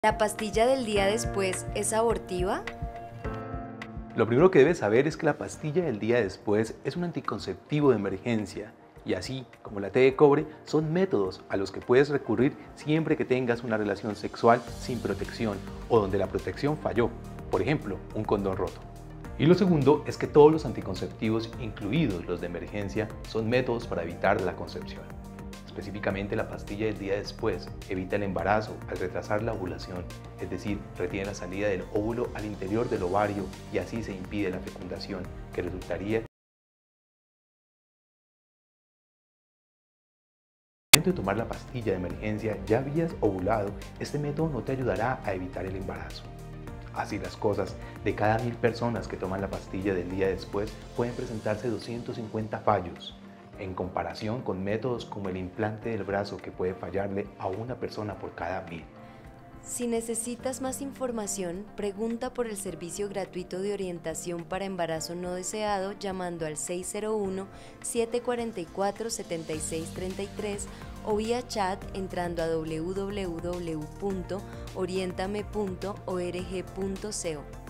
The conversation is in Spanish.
¿La pastilla del día después es abortiva? Lo primero que debes saber es que la pastilla del día después es un anticonceptivo de emergencia y así como la T de cobre son métodos a los que puedes recurrir siempre que tengas una relación sexual sin protección o donde la protección falló, por ejemplo, un condón roto. Y lo segundo es que todos los anticonceptivos, incluidos los de emergencia, son métodos para evitar la concepción. Específicamente la pastilla del día después evita el embarazo al retrasar la ovulación, es decir, retiene la salida del óvulo al interior del ovario y así se impide la fecundación, que resultaría al momento de tomar la pastilla de emergencia ya habías ovulado. Este método no te ayudará a evitar el embarazo. Así las cosas, de cada 1000 personas que toman la pastilla del día después pueden presentarse 250 fallos, en comparación con métodos como el implante del brazo que puede fallarle a una persona por cada 1000. Si necesitas más información, pregunta por el servicio gratuito de orientación para embarazo no deseado llamando al 601-744-7633 o vía chat entrando a www.orientame.org.co.